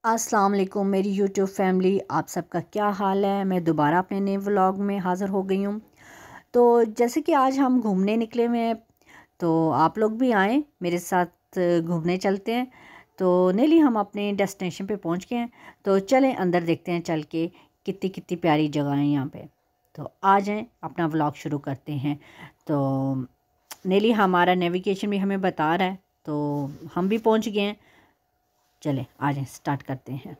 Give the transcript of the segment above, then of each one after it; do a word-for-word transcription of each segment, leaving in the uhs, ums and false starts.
अस्सलाम वालेकुम मेरी यूट्यूब फैमिली, आप सबका क्या हाल है। मैं दोबारा अपने नए व्लॉग में हाज़िर हो गई हूँ। तो जैसे कि आज हम घूमने निकले हुए हैं, तो आप लोग भी आएँ मेरे साथ, घूमने चलते हैं। तो नेली हम अपने डेस्टिनेशन पे पहुँच गए हैं, तो चलें अंदर देखते हैं चल के कितनी कितनी प्यारी जगह है यहाँ पे। तो आ जाएँ, अपना व्लॉग शुरू करते हैं। तो नेली हमारा नेविगेशन भी हमें बता रहा है, तो हम भी पहुँच गए हैं। चले आ जाएं, स्टार्ट करते हैं।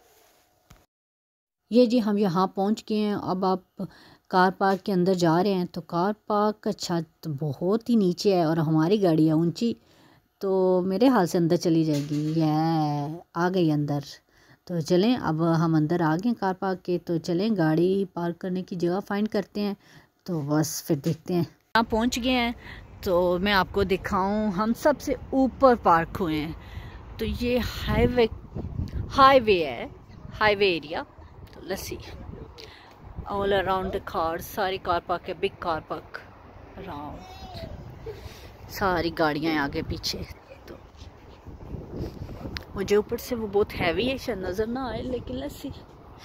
ये जी हम यहाँ पहुँच गए हैं। अब आप कार पार्क के अंदर जा रहे हैं, तो कार पार्क का छत बहुत ही नीचे है और हमारी गाड़ी है ऊंची, तो मेरे हाल से अंदर चली जाएगी। ये आ गई अंदर। तो चलें, अब हम अंदर आ गए कार पार्क के, तो चलें गाड़ी पार्क करने की जगह फाइंड करते हैं। तो बस फिर देखते हैं। यहाँ पहुँच गए हैं, तो मैं आपको दिखाऊँ, हम सबसे ऊपर पार्क हुए हैं। तो ये हाईवे हाईवे है, हाईवे एरिया। तो let's see all around the car, सारी कार पार्क है, बिग कार पार्क अराउंड, सारी गाड़ियां हैं आगे पीछे। तो मुझे ऊपर से वो बहुत हैवी है, शायद नजर ना आए, लेकिन लेट्स सी।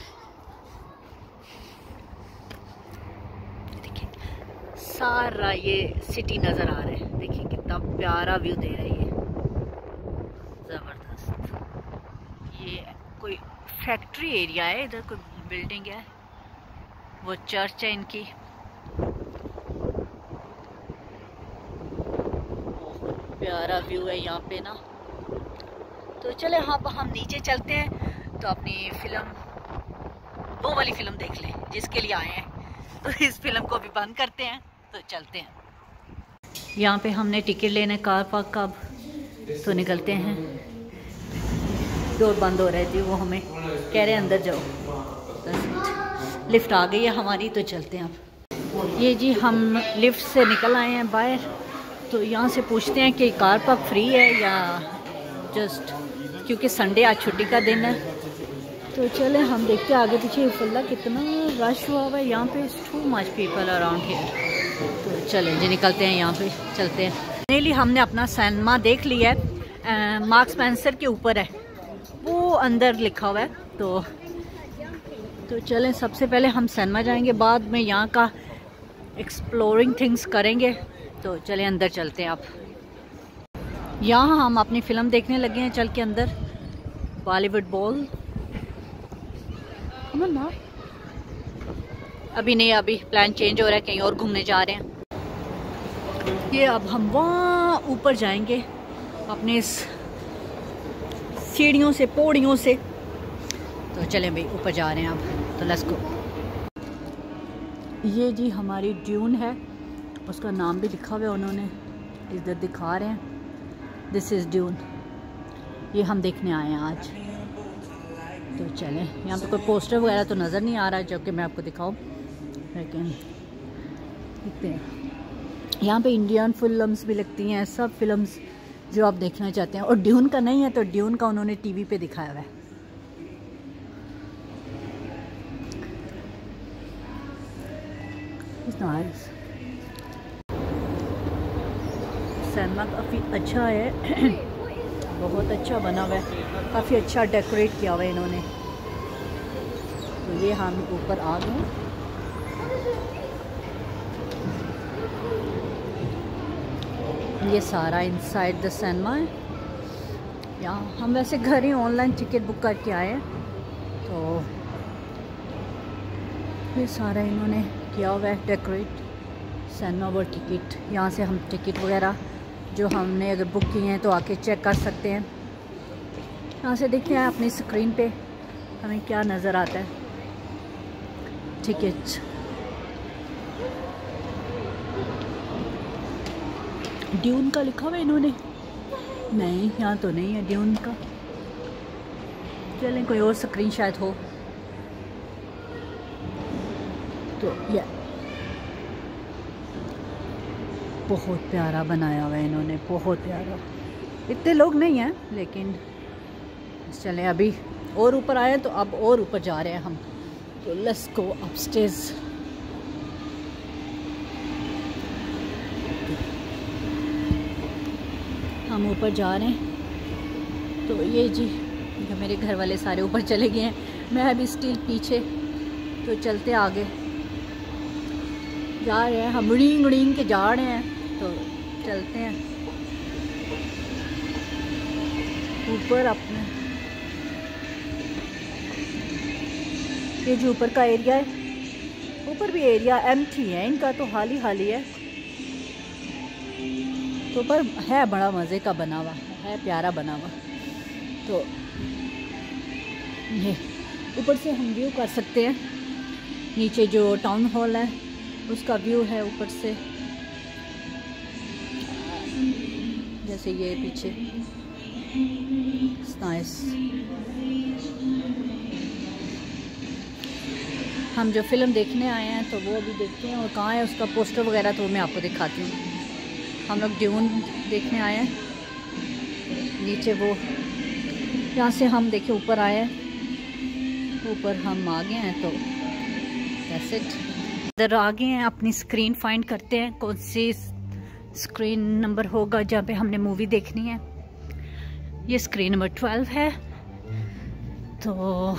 देखिए सारा ये सिटी नजर आ रहा है, देखिए कितना प्यारा व्यू दे रही है, जबरदस्त। ये कोई फैक्ट्री एरिया है, इधर कोई बिल्डिंग है, वो चर्च है इनकी। बहुत प्यारा व्यू है यहाँ पे ना। तो चले हाँ हम नीचे चलते हैं, तो अपनी फिल्म, वो वाली फिल्म देख लें जिसके लिए आए हैं। तो इस फिल्म को भी बंद करते हैं, तो चलते हैं। यहाँ पे हमने टिकट लेना है कार पार्क का, तो निकलते हैं। डोर बंद हो रही थी, वो हमें कह रहे हैं अंदर जाओ। लिफ्ट आ गई है हमारी, तो चलते हैं अब। ये जी हम लिफ्ट से निकल आए हैं बाहर, तो यहाँ से पूछते हैं कि कार पार्क फ्री है या जस्ट, क्योंकि संडे आज छुट्टी का दिन है। तो चले हम देखते हैं आगे पीछे। फुल्ला कितना रश हुआ हुआ है यहाँ पे, too much people around here. तो चले जी निकलते हैं, यहाँ पे चलते हैं। नेली हमने अपना सिनेमा देख लिया है, मार्क स्पेंसर के ऊपर है, वो अंदर लिखा हुआ है। तो तो चलें, सबसे पहले हम सिनेमा जाएंगे, बाद में यहाँ का एक्सप्लोरिंग थिंग्स करेंगे। तो चलें अंदर चलते हैं। अब यहाँ हम अपनी फ़िल्म देखने लगे हैं चल के अंदर, बॉलीवुड बॉल। ना अभी नहीं, अभी प्लान चेंज हो रहा है, कहीं और घूमने जा रहे हैं। ये अब हम वहाँ ऊपर जाएंगे अपने इस सीढ़ियों से, पौड़ियों से। तो चलें भाई, ऊपर जा रहे हैं अब, तो लेट्स गो। ये जी हमारी ड्यून है, उसका नाम भी लिखा हुआ है उन्होंने, इधर दिखा रहे हैं, दिस इज़ ड्यून। ये हम देखने आए हैं आज। तो चलें, यहाँ पे कोई पोस्टर वगैरह तो नज़र नहीं आ रहा है जो कि मैं आपको दिखाऊं, लेकिन देखते हैं। यहाँ पे इंडियन फिल्म्स भी लगती हैं, सब फिल्म्स जो आप देखना चाहते हैं। और ड्यून का नहीं है, तो ड्यून का उन्होंने टीवी पे दिखाया हुआ है। सिनेमा काफ़ी अच्छा है, बहुत अच्छा बना हुआ है, काफ़ी अच्छा डेकोरेट किया हुआ है इन्होंने। तो ये हम ऊपर आ गए। ये सारा इनसाइड द सिनेमा है। यहाँ हम वैसे घर ही ऑनलाइन टिकट बुक करके आए हैं। तो ये सारा इन्होंने किया हुआ है डेकोरेट, सिनेमा और टिकट। यहाँ से हम टिकट वगैरह जो हमने अगर बुक किए हैं तो आके चेक कर सकते हैं। यहाँ से देखते हैं अपनी स्क्रीन पे हमें क्या नज़र आता है। टिकट ड्यून का लिखा हुआ है इन्होंने, नहीं यहाँ तो नहीं है ड्यून का। चलें, कोई और स्क्रीन शायद हो। तो ये बहुत प्यारा बनाया हुआ है इन्होंने, बहुत प्यारा। इतने लोग नहीं हैं, लेकिन चलें अभी और ऊपर आए तो अब और ऊपर जा रहे हैं हम। तो लेट्स गो अपस्टेयर्स। हम ऊपर जा रहे हैं। तो ये जी देखा मेरे घर वाले सारे ऊपर चले गए हैं, मैं अभी स्टिल पीछे। तो चलते आगे जा रहे हैं हम, उड़ींग उड़ींग के जा रहे हैं। तो चलते हैं ऊपर अपने, ये जो ऊपर का एरिया है, ऊपर भी एरिया एम्प्टी है इनका, तो हाली हाली है। तो पर है बड़ा मज़े का बना हुआ है, प्यारा बना हुआ। तो ये ऊपर से हम व्यू कर सकते हैं, नीचे जो टाउन हॉल है उसका व्यू है ऊपर से, जैसे ये पीछे नाइस। हम जो फिल्म देखने आए हैं तो वो अभी देखते हैं, और कहाँ है उसका पोस्टर वगैरह तो मैं आपको दिखाती हूँ। हम लोग ड्यून देखने आए हैं, नीचे वो यहाँ से हम देखे ऊपर आए हैं, ऊपर हम आ गए हैं। तो दैट्स इट, इधर आ गए हैं, अपनी स्क्रीन फाइंड करते हैं कौन सी स्क्रीन नंबर होगा जहाँ पे हमने मूवी देखनी है। ये स्क्रीन नंबर ट्वेल्व है। तो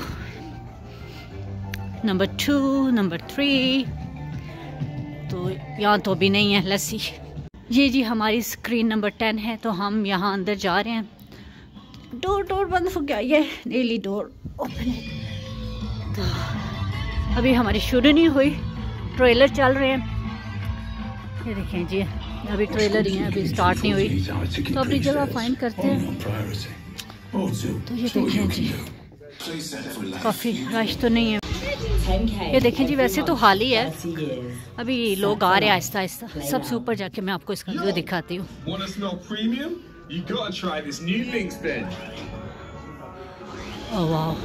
नंबर टू, नंबर थ्री, तो यहाँ तो भी नहीं है लस्सी। ये जी हमारी स्क्रीन नंबर टेन है। तो हम यहाँ अंदर जा रहे हैं, डोर डोर बंद हो गया, ये डेली डोर ओपन है। तो अभी हमारी शुरू नहीं हुई, ट्रेलर चल रहे हैं। ये देखें जी, अभी ट्रेलर ही है, अभी स्टार्ट नहीं हुई। तो अपनी जगह फाइंड करते हैं। तो ये देखें जी, काफ़ी रश तो नहीं है। ये देखें जी, वैसे तो हाल ही है, अभी लोग आ रहे हैं आहिस्ता आहिस्ता। सबसे ऊपर जाके मैं आपको इसका व्यू दिखाती हूँ। ओह वाह,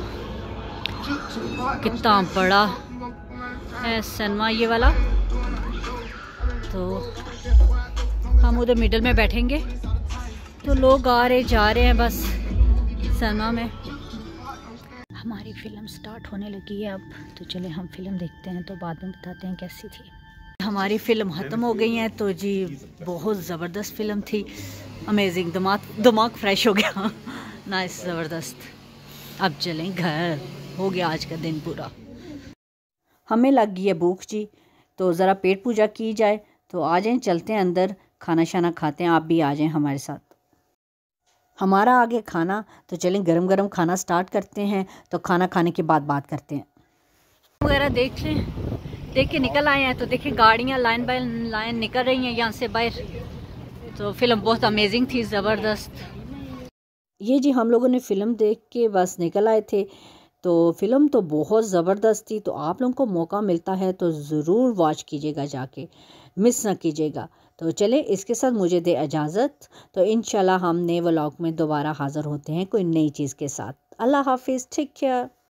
कितना बड़ा है सिनेमा ये वाला। तो हम उधर मिडल में बैठेंगे। तो लोग आ रहे जा रहे हैं बस सिनेमा में। हमारी फ़िल्म स्टार्ट होने लगी है अब, तो चले हम फिल्म देखते हैं, तो बाद में बताते हैं कैसी थी। हमारी फ़िल्म ख़त्म हो गई है। तो जी बहुत ज़बरदस्त फ़िल्म थी, अमेजिंग, दिमाग दिमाग फ्रेश हो गया नाइस, ज़बरदस्त। अब चलें घर, हो गया आज का दिन पूरा। हमें लग गई है भूख जी, तो ज़रा पेट पूजा की जाए। तो आ जाएं, चलते हैं अंदर, खाना शाना खाते हैं। आप भी आ जाएं हमारे साथ। हमारा आगे खाना, तो चलें गरम गरम खाना स्टार्ट करते हैं। तो खाना खाने के बाद बात करते हैं। वगैरह देख लें, देख के निकल आए हैं। तो देखिए गाड़ियाँ लाइन बाय लाइन निकल रही हैं यहाँ से बाहर। तो फिल्म बहुत अमेजिंग थी, ज़बरदस्त। ये जी हम लोगों ने फ़िल्म देख के बस निकल आए थे। तो फ़िल्म तो बहुत ज़बरदस्त थी। तो आप लोगों को मौका मिलता है तो ज़रूर वॉच कीजिएगा, जाके मिस ना कीजिएगा। तो चले इसके साथ मुझे दे इजाज़त। तो इंशाल्लाह हम नए व्लॉग में दोबारा हाज़िर होते हैं कोई नई चीज़ के साथ। अल्लाह हाफिज़, टेक केयर।